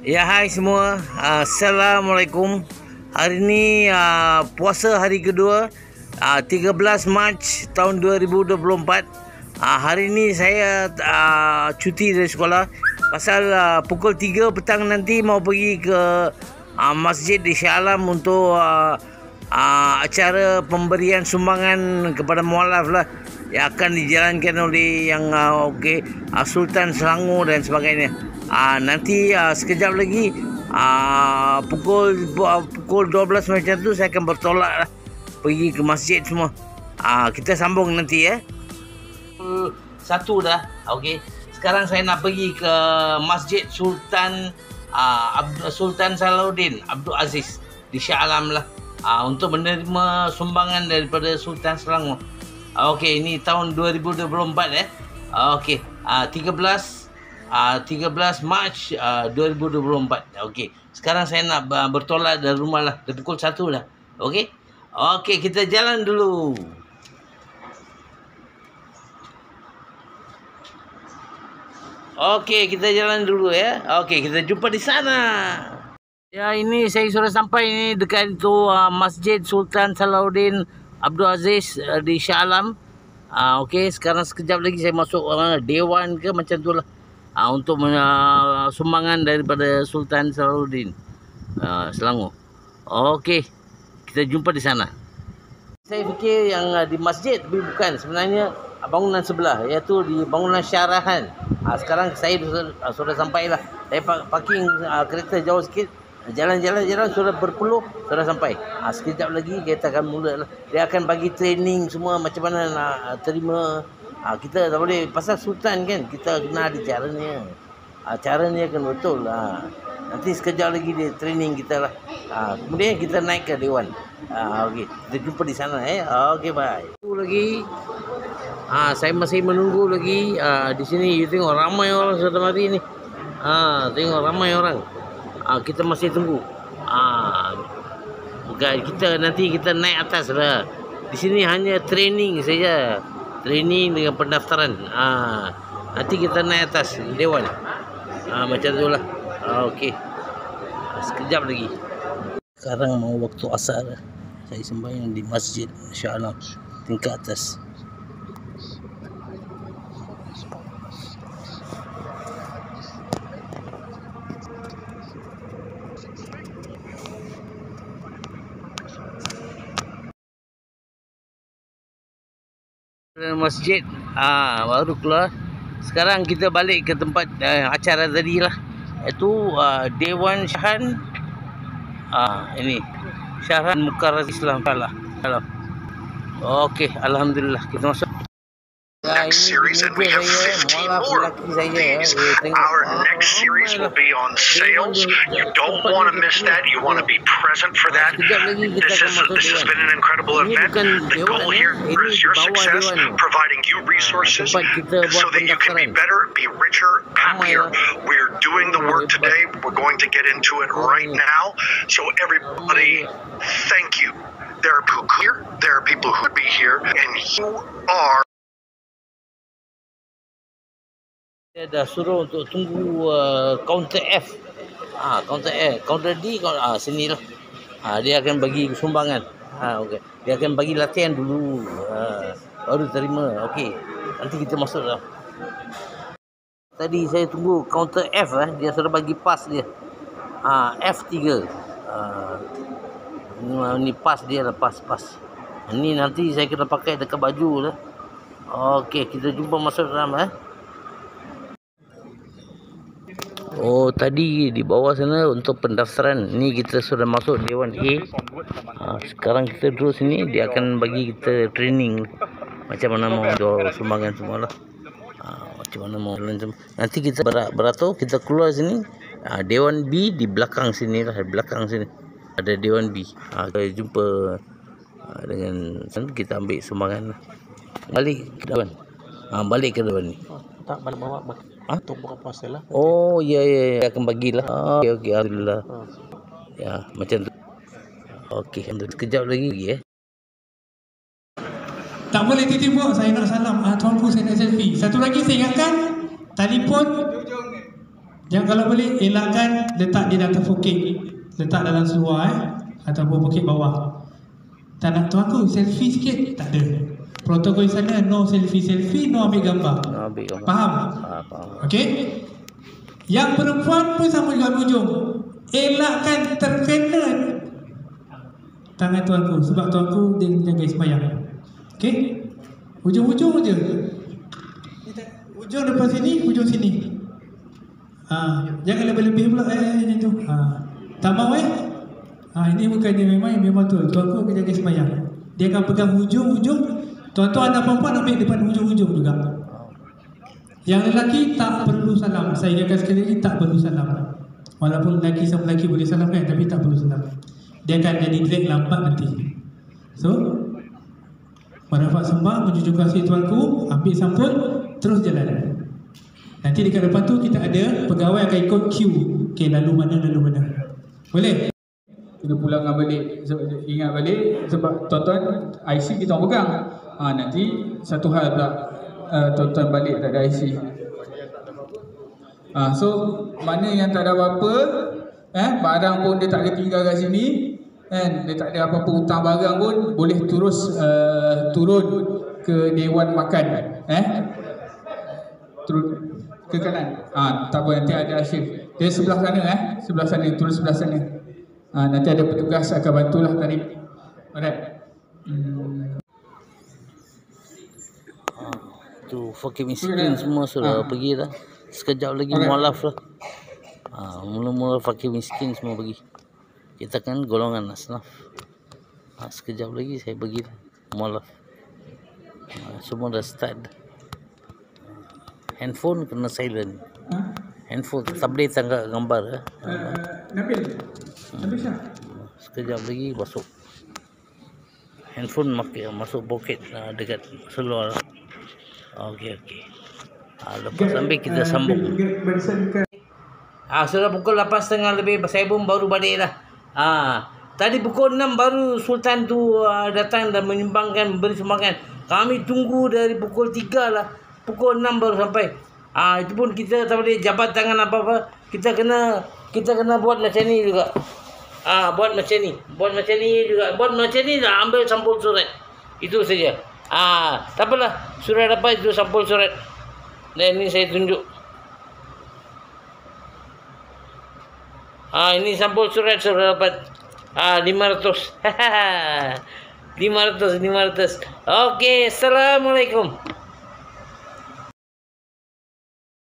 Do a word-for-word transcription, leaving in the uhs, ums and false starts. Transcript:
Ya, hai semua. Assalamualaikum. Hari ini uh, puasa hari kedua, uh, tiga belas Mac tahun dua ribu dua puluh empat. Uh, hari ini saya uh, cuti dari sekolah pasal uh, pukul tiga petang nanti mau pergi ke uh, masjid di Shah Alam untuk uh, uh, acara pemberian sumbangan kepada mualaf lah yang akan dijalankan oleh yang uh, okay, uh, Sultan Selangor dan sebagainya. Uh, nanti uh, sekejap lagi uh, pukul uh, pukul dua belas macam tu saya akan bertolak lah, pergi ke masjid semua. Uh, kita sambung nanti ya. Uh, satu dah. Okey. Sekarang saya nak pergi ke Masjid Sultan uh, Abdul Sultan Salahuddin Abdul Aziz di Shah Alam lah, uh, untuk menerima sumbangan daripada Sultan Selangor. Uh, Okey, ini tahun dua ribu dua puluh empat eh. Uh, Okey, uh, tiga belas Uh, tiga belas Mac uh, dua ribu dua puluh empat. Okey. Sekarang saya nak uh, bertolak dari rumah lah. Dah pukul satu dah. Okey. Okey, kita jalan dulu. Okey, kita jalan dulu ya. Okey, kita jumpa di sana. Ya, ini saya sudah sampai ini dekat itu uh, Masjid Sultan Salahuddin Abdul Aziz uh, di Shah Alam. Uh, Okey, sekarang sekejap lagi saya masuk uh, Dewan ke macam tu lah. Uh, untuk uh, sumbangan daripada Sultan Salahuddin uh, Selangor. Okey, kita jumpa di sana. Saya fikir yang uh, di masjid, tapi bukan. Sebenarnya uh, bangunan sebelah, iaitu di bangunan Syarahan. Uh, sekarang saya sudah, uh, sudah sampai lah. Saya parking uh, kereta jauh sikit. Jalan-jalan-jalan sudah berpuluh, sudah sampai. Uh, sekejap lagi kita akan mula lah. Dia akan bagi training semua macam mana nak uh, terima. Ha, kita tak boleh, pasal Sultan kan, kita kena ada caranya. Ha, caranya kan betul. Ha. Nanti sekejap lagi dia training kita lah. Ha, kemudian kita naik ke Dewan. Ha, okay. Kita jumpa di sana eh. Okey, bye. Tunggu lagi. Ha, saya masih menunggu lagi. Ha, di sini you tengok ramai orang sudah mati ni. Ha, tengok ramai orang. Ha, kita masih tunggu. Ha, bukan kita nanti kita naik atas lah. Di sini hanya training saja. Training dengan pendaftaran. Ah, nanti kita naik atas Dewan. Ah, macam tu lah. Ah, Okey. Sekejap lagi. Sekarang mau waktu asar. Saya sembahyang di Masjid Shah Alam tingkat atas. Masjid ah baru keluar. Sekarang kita balik ke tempat uh, acara tadi lah, iaitu uh, Dewan Syahan. Ah ini Syahan Mukarras Islam lah. Okey, alhamdulillah kita masuk. Next series, and we have fifteen more of these. Our next series will be on sales. You don't want to miss that. You want to be present for that. This is this has been an incredible event. The goal here is your success, providing you resources so that you can be better, be richer, happier. We're doing the work today. We're going to get into it right now. So everybody, thank you. There are people here. There are people who would be here, and you are. Dia dah suruh untuk tunggu uh, counter F. Ah, counter F, counter D, ah sinilah. Ah, dia akan bagi sumbangan. Ah, okey. Dia akan bagi latihan dulu. Ah, baru terima. Okey. Nanti kita masuk dah. Tadi saya tunggu counter F eh, dia sudah bagi pas dia. Ah, F tiga. Ah, ni pas dia lah, pas pas. Ini nanti saya kena pakai dekat baju lah. Okey, kita jumpa masuk dalam eh. Oh, tadi di bawah sana untuk pendaftaran. Ni kita sudah masuk Dewan A. Ha, sekarang kita duduk sini, dia akan bagi kita training macam mana mau jual sumbangan semua lah. Ha, macam mana mau nanti kita beratur, kita keluar sini. Ha, Dewan B di belakang sini lah, di belakang sini ada Dewan B. Ha, kita jumpa ha, dengan kita ambil sumbangan lah. Balik ke Dewan. Ha, balik ke Dewan ni. Tak balik bawa ah untuk buka puasa lah. Oh ya ya, ya. Akan bagilah. Oh, okey okey, alhamdulillah. Oh. Ya macam tu. Okey, sekejap lagi lagi eh. Tak boleh tiba-tiba saya nak salam. Ah tuanku saya nak selfie. Satu lagi saya ingatkan, telefon Yang kalau boleh elakkan letak di atas pokek, letak dalam seluar eh, ataupun pokek bawah. Tak nak tuan aku selfie sikit, tak ada. Protokol di sana no selfie, selfie no ambil gambar. No ambil gambar. Faham? Ah, faham. Okey. Yang perempuan pun sama juga hujung. Elakkan terkena tangan tuanku, sebab tuanku dia jaga sembahyang. Okey? Hujung-hujung je. Hujung depan sini, hujung sini. Ha, jangan lebih-lebih pula eh macam tu. Ha. Tak mau eh? Ha, ini bukannya memang memang tu. Tuanku akan jaga sembahyang. Dia akan pegang hujung-hujung. Tuan-tuan dan perempuan ambil depan hujung-hujung juga. Yang lelaki tak perlu salam. Saya ingatkan sekali lagi, tak perlu salam. Walaupun lelaki sama lelaki boleh salam kan, tapi tak perlu salam. Dia akan jadi drag lambat nanti. So, merafak sembah, menjunjung kasih tuanku, ambil sampul, terus jalan. Nanti dekat depan tu kita ada pegawai akan ikut queue. Okay, lalu mana, lalu mana. Boleh? Kita pulang balik, ingat balik sebab tuan-tuan I C kita orang pegang. Ha, nanti satu hal pula uh, tuan-tuan balik tak ada I C. Ha, so mana yang tak ada apa-apa, eh, barang pun dia tak ada tinggal kat sini, kan, dia tak ada apa-apa hutang barang pun boleh terus uh, turun ke Dewan Makan, eh, turun ke kanan. Ah, tak apa, nanti ada asyik. Dia sebelah sana, eh, sebelah sana, turun sebelah sana. Ah, nanti ada petugas akan bantulah tarik. Alright. Hmm. Ah, tu fakir miskin semua sudah ah. pergi dah. Sekejap lagi okay. Mualaf lah. Ah, mula-mula fakir miskin semua pergi. Kita kan golongan asnaf. Ah, sekejap lagi saya pergi dah. Mualaf. Ah, semua dah start. Handphone kena silent. Ha? Handphone tak boleh tangkap gambar. Eh? Uh, Nabil. Nabil Syah. Sekejap lagi masuk. Handphone makin masuk poket uh, dekat seluar. Okey okey. Ah, lepas sampai kita uh, sambung. Ah, sudah pukul lapan tiga puluh lebih, saya pun baru balik dah. Ah, tadi pukul enam baru Sultan tu uh, datang dan menyumbangkan, memberi sumbangan. Kami tunggu dari pukul tiga lah. Pukul enam baru sampai. Ah, itu pun kita tak boleh jabat tangan apa-apa. Kita kena kita kena buat macam ni juga. Ah, buat macam ni. Buat macam ni juga. Buat macam ni dah ambil sampul surat. Itu saja. Ah, tak apalah. Surat dapat itu sampul surat. Dan ini saya tunjuk. Ah, ini sampul surat surat dapat. Ah, lima ratus. lima ratus, lima ratus. Okey, assalamualaikum.